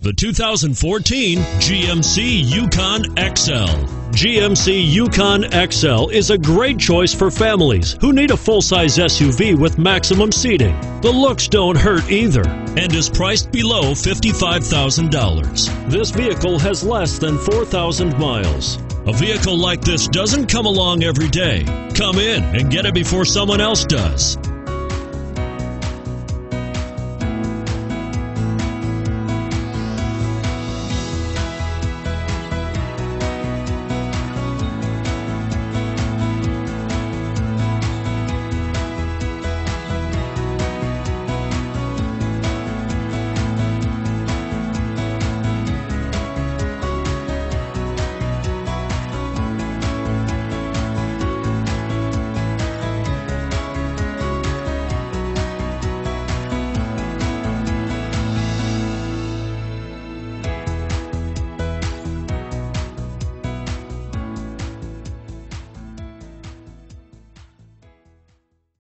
The 2014 GMC Yukon XL. GMC Yukon XL is a great choice for families who need a full-size SUV with maximum seating. The looks don't hurt either and is priced below $55,000. This vehicle has less than 4,000 miles. A vehicle like this doesn't come along every day. Come in and get it before someone else does.